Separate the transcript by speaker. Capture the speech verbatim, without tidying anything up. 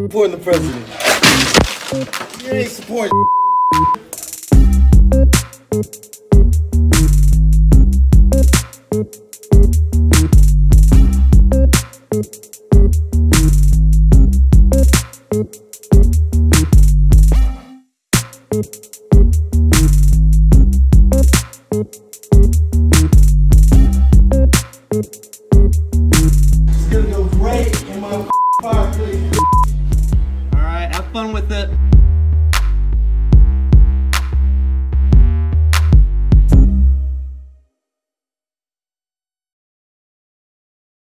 Speaker 1: Supporting the president. You ain't supporting. It's gonna go great in my fire, please.
Speaker 2: Alright, have fun with it.